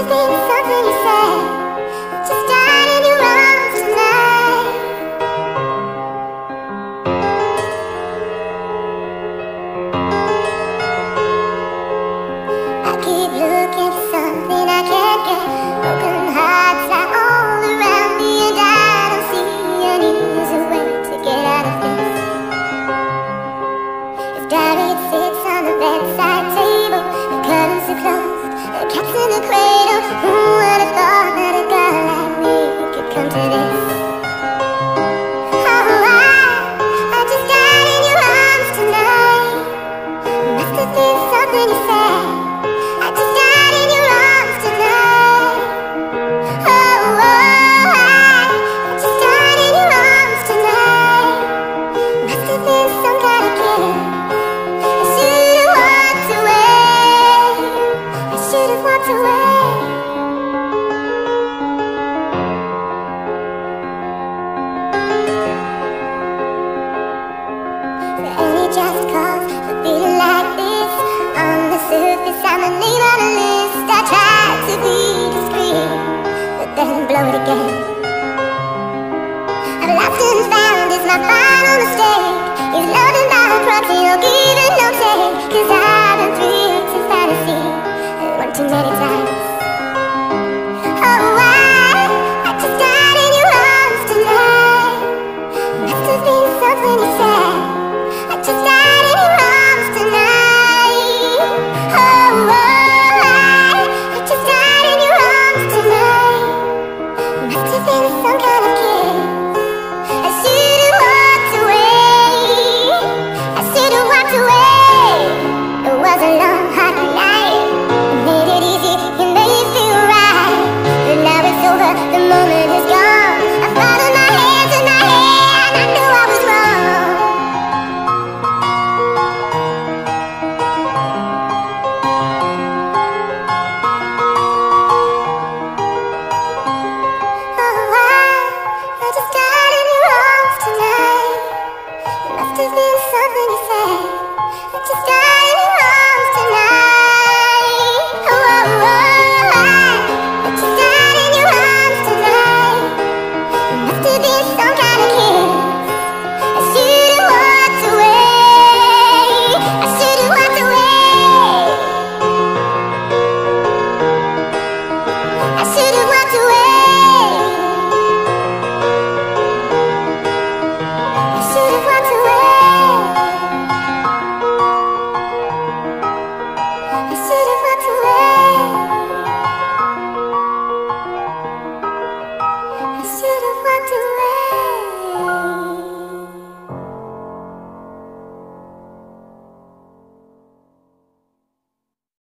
Sits on the bedside table, the curtains are closed, the cat's in the cradle. Who would have thought that a girl like me could come to this? Oh, I just died in your arms tonight. Must have been something you said. I just died in your arms tonight. Oh, I just died in your arms tonight. Must have been some kind of kiss. Should've walked away. There ain't just cause for feeling like this. On the surface, I'm a name on a list. I tried to be discreet, but then blow it again. I've lost and found is my final mistake. Is loving by proxy, no giving no